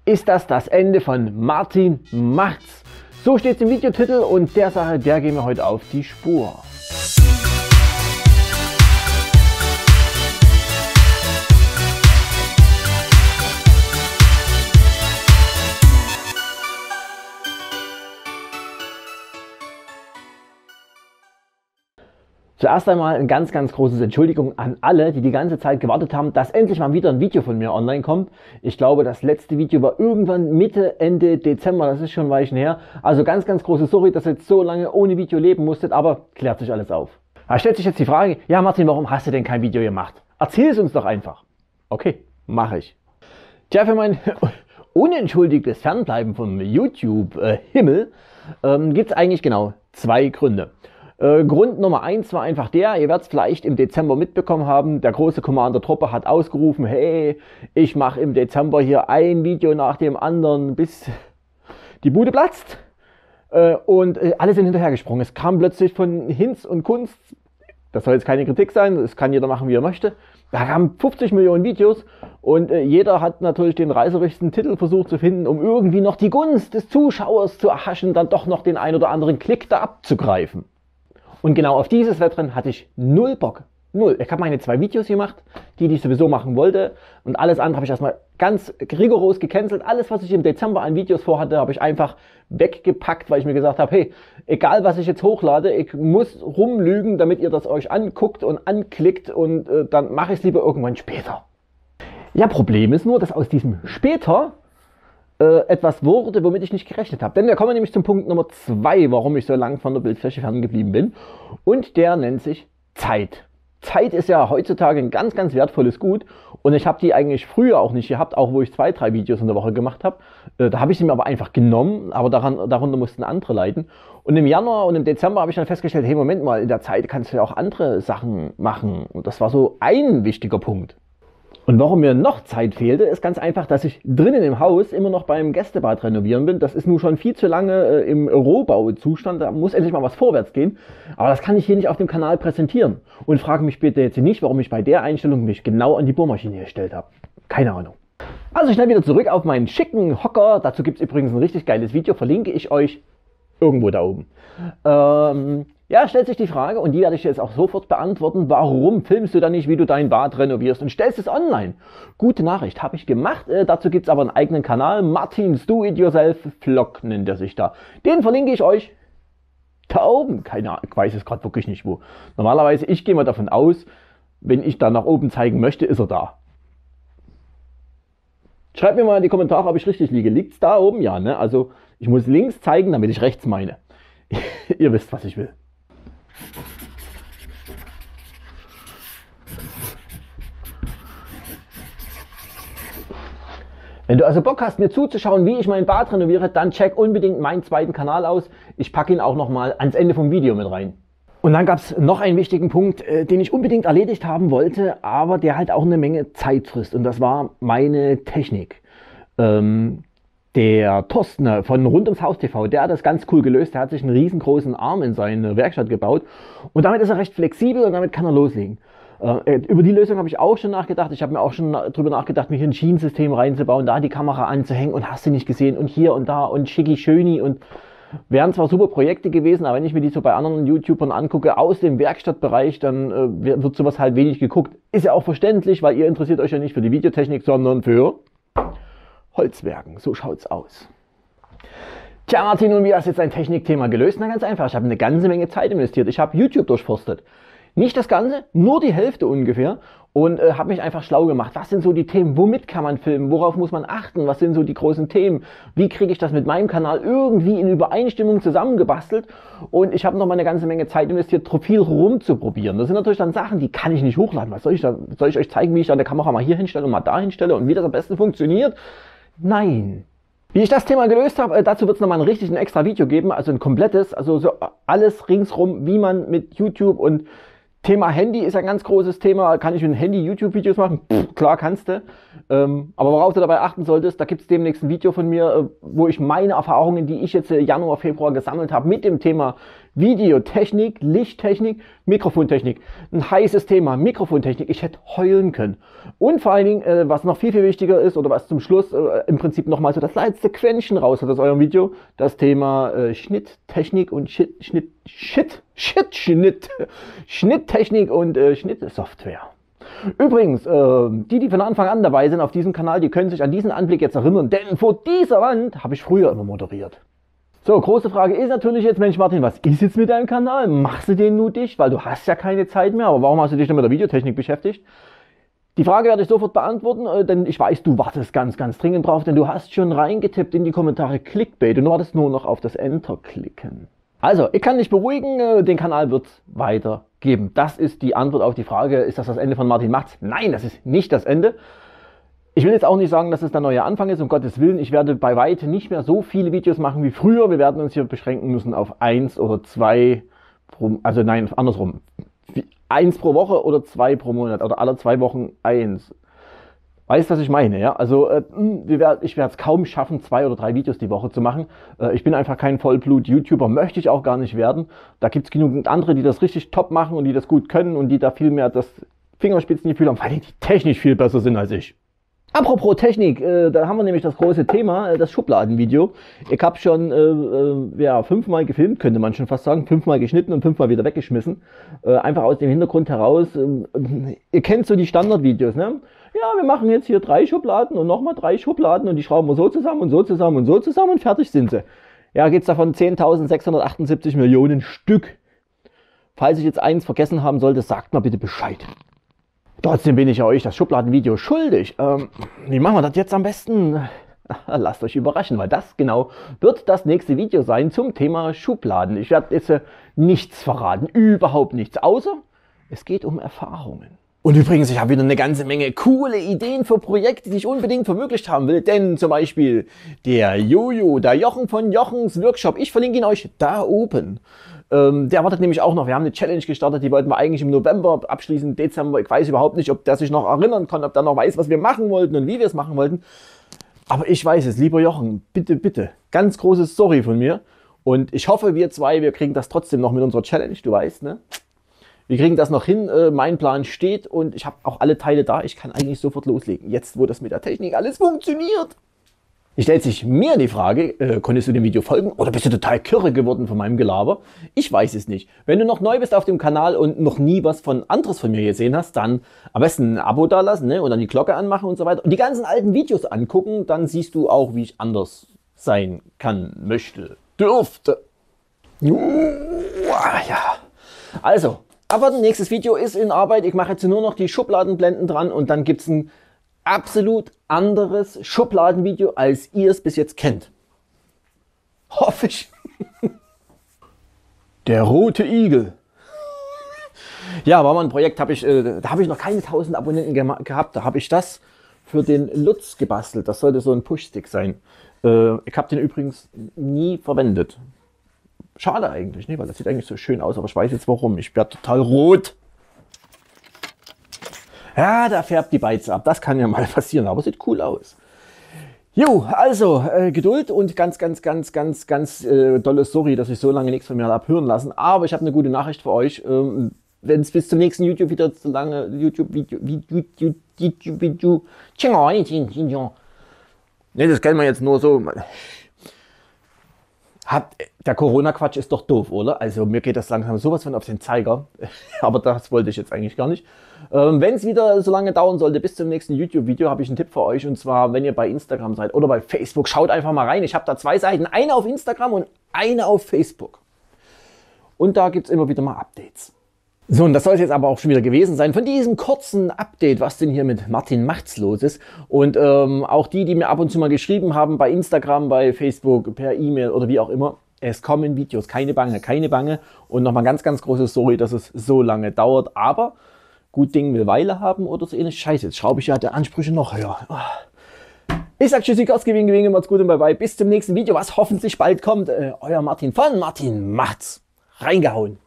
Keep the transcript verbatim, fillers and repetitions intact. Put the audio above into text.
Ist das das Ende von Martin Macht's? So steht es im Videotitel und der Sache, der gehen wir heute auf die Spur. Zuerst einmal ein ganz, ganz großes Entschuldigung an alle, die die ganze Zeit gewartet haben, dass endlich mal wieder ein Video von mir online kommt. Ich glaube, das letzte Video war irgendwann Mitte, Ende Dezember, das ist schon ein Weilchen her. Also ganz, ganz große Sorry, dass ihr jetzt so lange ohne Video leben musstet, aber klärt sich alles auf. Da stellt sich jetzt die Frage, ja Martin, warum hast du denn kein Video gemacht? Erzähl es uns doch einfach. Okay, mache ich. Tja, für mein unentschuldigtes Fernbleiben vom YouTube-Himmel ähm, gibt es eigentlich genau zwei Gründe. Äh, Grund Nummer eins war einfach der, ihr werdet es vielleicht im Dezember mitbekommen haben, der große Commander Truppe hat ausgerufen, hey, ich mache im Dezember hier ein Video nach dem anderen, bis die Bude platzt. Äh, und äh, alle sind hinterhergesprungen. Es kam plötzlich von Hinz und Kunst, das soll jetzt keine Kritik sein, das kann jeder machen, wie er möchte. Da kamen fünfzig Millionen Videos und äh, jeder hat natürlich den reißerischsten Titel versucht zu finden, um irgendwie noch die Gunst des Zuschauers zu erhaschen, dann doch noch den ein oder anderen Klick da abzugreifen. Und genau auf dieses Wettrennen hatte ich null Bock. Null. Ich habe meine zwei Videos gemacht, die, die ich sowieso machen wollte. Und alles andere habe ich erstmal ganz rigoros gecancelt. Alles, was ich im Dezember an Videos vorhatte, habe ich einfach weggepackt, weil ich mir gesagt habe, hey, egal was ich jetzt hochlade, ich muss rumlügen, damit ihr das euch anguckt und anklickt. Und äh, dann mache ich es lieber irgendwann später. Ja, Problem ist nur, dass aus diesem später Äh, etwas wurde, womit ich nicht gerechnet habe. Denn wir kommen nämlich zum Punkt Nummer zwei, warum ich so lange von der Bildfläche ferngeblieben bin. Und der nennt sich Zeit. Zeit ist ja heutzutage ein ganz, ganz wertvolles Gut. Und ich habe die eigentlich früher auch nicht gehabt, auch wo ich zwei, drei Videos in der Woche gemacht habe. Äh, da habe ich sie mir aber einfach genommen, aber daran, darunter mussten andere leiden. Und im Januar und im Dezember habe ich dann festgestellt, hey, Moment mal, in der Zeit kannst du ja auch andere Sachen machen. Und das war so ein wichtiger Punkt. Und warum mir noch Zeit fehlte, ist ganz einfach, dass ich drinnen im Haus immer noch beim Gästebad renovieren bin. Das ist nun schon viel zu lange äh, im Rohbauzustand, da muss endlich mal was vorwärts gehen. Aber das kann ich hier nicht auf dem Kanal präsentieren. Und frage mich bitte jetzt nicht, warum ich bei der Einstellung mich genau an die Bohrmaschine gestellt habe. Keine Ahnung. Also schnell wieder zurück auf meinen schicken Hocker. Dazu gibt es übrigens ein richtig geiles Video, verlinke ich euch irgendwo da oben. Ähm... Ja, stellt sich die Frage, und die werde ich jetzt auch sofort beantworten, warum filmst du dann nicht, wie du dein Bad renovierst und stellst es online? Gute Nachricht, habe ich gemacht, äh, dazu gibt es aber einen eigenen Kanal, Martins Do-It-Yourself Vlog nennt er sich da. Den verlinke ich euch da oben, keine Ahnung, ich weiß es gerade wirklich nicht wo. Normalerweise, ich gehe mal davon aus, wenn ich da nach oben zeigen möchte, ist er da. Schreibt mir mal in die Kommentare, ob ich richtig liege. Liegt es da oben? Ja, ne? Also ich muss links zeigen, damit ich rechts meine. Ihr wisst, was ich will. Wenn du also Bock hast, mir zuzuschauen, wie ich mein Bad renoviere, dann check unbedingt meinen zweiten Kanal aus. Ich packe ihn auch nochmal ans Ende vom Video mit rein. Und dann gab es noch einen wichtigen Punkt, äh, den ich unbedingt erledigt haben wollte, aber der halt auch eine Menge Zeit frisst. Und das war meine Technik. Ähm, Der Thorsten von Rund ums Haus T V, der hat das ganz cool gelöst. Der hat sich einen riesengroßen Arm in seine Werkstatt gebaut und damit ist er recht flexibel und damit kann er loslegen. Äh, über die Lösung habe ich auch schon nachgedacht. Ich habe mir auch schon darüber nachgedacht, mir hier ein Schienensystem reinzubauen, da die Kamera anzuhängen und hast du nicht gesehen und hier und da und schicki schöni und wären zwar super Projekte gewesen, aber wenn ich mir die so bei anderen YouTubern angucke aus dem Werkstattbereich, dann äh, wird sowas halt wenig geguckt. Ist ja auch verständlich, weil ihr interessiert euch ja nicht für die Videotechnik, sondern für Holzwerken, so schaut's aus. Tja Martin, und wie hast du jetzt ein Technikthema gelöst? Na ganz einfach, ich habe eine ganze Menge Zeit investiert. Ich habe YouTube durchforstet. Nicht das Ganze, nur die Hälfte ungefähr und äh, habe mich einfach schlau gemacht. Was sind so die Themen? Womit kann man filmen? Worauf muss man achten? Was sind so die großen Themen? Wie kriege ich das mit meinem Kanal irgendwie in Übereinstimmung zusammengebastelt? Und ich habe noch mal eine ganze Menge Zeit investiert, viel rumzuprobieren. Das sind natürlich dann Sachen, die kann ich nicht hochladen. Was soll ich da? Soll ich euch zeigen, wie ich dann der Kamera mal hier hinstelle und mal da hinstelle und wie das am besten funktioniert? Nein. Wie ich das Thema gelöst habe, dazu wird es nochmal ein richtig ein extra Video geben, also ein komplettes, also so alles ringsrum, wie man mit YouTube und Thema Handy ist ein ganz großes Thema. Kann ich mit dem Handy YouTube-Videos machen? Pff, klar kannst du. Ähm, aber worauf du dabei achten solltest, da gibt es demnächst ein Video von mir, wo ich meine Erfahrungen, die ich jetzt Januar, Februar gesammelt habe mit dem Thema Videotechnik, Lichttechnik, Mikrofontechnik. Ein heißes Thema, Mikrofontechnik. Ich hätte heulen können. Und vor allen Dingen, äh, was noch viel, viel wichtiger ist, oder was zum Schluss äh, im Prinzip nochmal so das letzte Quäntchen raus hat aus eurem Video, das Thema äh, Schnitttechnik und Shit, Schnitt, Shit, Shit, Schnitt, Schnitttechnik und äh, Schnittsoftware. Übrigens, äh, die, die von Anfang an dabei sind auf diesem Kanal, die können sich an diesen Anblick jetzt erinnern, denn vor dieser Wand habe ich früher immer moderiert. So, große Frage ist natürlich jetzt, Mensch Martin, was ist jetzt mit deinem Kanal? Machst du den nur dicht? Weil du hast ja keine Zeit mehr, aber warum hast du dich denn mit der Videotechnik beschäftigt? Die Frage werde ich sofort beantworten, äh, denn ich weiß, du wartest ganz, ganz dringend drauf, denn du hast schon reingetippt in die Kommentare Clickbait und du wartest nur noch auf das Enter klicken. Also, ich kann dich beruhigen, äh, den Kanal wird es weiter geben. Das ist die Antwort auf die Frage, ist das das Ende von Martin Macht's? Nein, das ist nicht das Ende. Ich will jetzt auch nicht sagen, dass es der neue Anfang ist, um Gottes Willen. Ich werde bei weitem nicht mehr so viele Videos machen wie früher. Wir werden uns hier beschränken müssen auf eins oder zwei, pro, also nein, andersrum. Eins pro Woche oder zwei pro Monat oder alle zwei Wochen eins. Weißt du, was ich meine? Ja? Also äh, wir werd, ich werde es kaum schaffen, zwei oder drei Videos die Woche zu machen. Äh, ich bin einfach kein Vollblut-YouTuber, möchte ich auch gar nicht werden. Da gibt es genügend andere, die das richtig top machen und die das gut können und die da viel mehr das Fingerspitzengefühl haben, weil die technisch viel besser sind als ich. Apropos Technik, äh, da haben wir nämlich das große Thema, äh, das Schubladenvideo. Ich habe schon äh, äh, ja, fünfmal gefilmt, könnte man schon fast sagen, fünfmal geschnitten und fünfmal wieder weggeschmissen. Äh, einfach aus dem Hintergrund heraus, äh, ihr kennt so die Standardvideos, ne? Ja, wir machen jetzt hier drei Schubladen und nochmal drei Schubladen und die schrauben wir so zusammen und so zusammen und so zusammen und fertig sind sie. Ja, geht es davon zehntausendsechshundertachtundsiebzig Millionen Stück. Falls ich jetzt eins vergessen haben sollte, sagt mal bitte Bescheid. Trotzdem bin ich euch das Schubladenvideo schuldig. Ähm, wie machen wir das jetzt am besten? Lasst euch überraschen, weil das genau wird das nächste Video sein zum Thema Schubladen. Ich werde jetzt äh, nichts verraten, überhaupt nichts, außer es geht um Erfahrungen. Und übrigens, ich habe wieder eine ganze Menge coole Ideen für Projekte, die ich unbedingt verwirklicht haben will. Denn zum Beispiel der Jojo, der Jochen von Jochens Workshop, ich verlinke ihn euch da oben. Ähm, der wartet nämlich auch noch. Wir haben eine Challenge gestartet, die wollten wir eigentlich im November abschließen, Dezember. Ich weiß überhaupt nicht, ob der sich noch erinnern kann, ob der noch weiß, was wir machen wollten und wie wir es machen wollten. Aber ich weiß es, lieber Jochen, bitte, bitte, ganz großes Sorry von mir. Und ich hoffe, wir zwei, wir kriegen das trotzdem noch mit unserer Challenge, du weißt, ne? Wir kriegen das noch hin, äh, mein Plan steht und ich habe auch alle Teile da. Ich kann eigentlich sofort loslegen, jetzt wo das mit der Technik alles funktioniert. Es stellt sich mir die Frage, äh, konntest du dem Video folgen oder bist du total kirre geworden von meinem Gelaber? Ich weiß es nicht. Wenn du noch neu bist auf dem Kanal und noch nie was von anderes von mir gesehen hast, dann am besten ein Abo dalassen, ne? Und dann die Glocke anmachen und so weiter. Und die ganzen alten Videos angucken, dann siehst du auch, wie ich anders sein kann, möchte, dürfte. Ja. Also, aber das nächste Video ist in Arbeit. Ich mache jetzt nur noch die Schubladenblenden dran und dann gibt es ein absolut anderes Schubladenvideo, als ihr es bis jetzt kennt. Hoffe ich. Der rote Igel. Ja, war mal ein Projekt, hab ich, äh, da habe ich noch keine tausend Abonnenten gehabt. Da habe ich das für den Lutz gebastelt. Das sollte so ein Pushstick sein. Äh, ich habe den übrigens nie verwendet. Schade eigentlich, ne? Weil das sieht eigentlich so schön aus, aber ich weiß jetzt warum. Ich werde total rot. Ja, da färbt die Beize ab. Das kann ja mal passieren, aber sieht cool aus. Jo, also äh, Geduld und ganz, ganz, ganz, ganz, ganz äh, dolle Sorry, dass ich so lange nichts von mir habe hören lassen. Aber ich habe eine gute Nachricht für euch. Ähm, Wenn es bis zum nächsten YouTube wieder so lange YouTube-Video, YouTube-Video, YouTube-Video, ne, das kennen wir jetzt nur so. Hat, der Corona-Quatsch ist doch doof, oder? Also mir geht das langsam sowas von auf den Zeiger. Aber das wollte ich jetzt eigentlich gar nicht. Ähm, wenn es wieder so lange dauern sollte, bis zum nächsten YouTube-Video, habe ich einen Tipp für euch. Und zwar, wenn ihr bei Instagram seid oder bei Facebook, schaut einfach mal rein. Ich habe da zwei Seiten. Eine auf Instagram und eine auf Facebook. Und da gibt es immer wieder mal Updates. So, und das soll es jetzt aber auch schon wieder gewesen sein von diesem kurzen Update, was denn hier mit Martin Macht's los ist. Und ähm, auch die, die mir ab und zu mal geschrieben haben, bei Instagram, bei Facebook, per E-Mail oder wie auch immer, es kommen Videos, keine Bange, keine Bange. Und nochmal ganz, ganz große Sorry, dass es so lange dauert. Aber gut Ding will Weile haben oder so ähnlich. Scheiße, jetzt schraube ich ja der Ansprüche noch höher. Ich sag Tschüssi, Kowski, Winke, Winke, macht's gut und bye bye. Bis zum nächsten Video, was hoffentlich bald kommt. Äh, euer Martin von Martin Macht's. Reingehauen.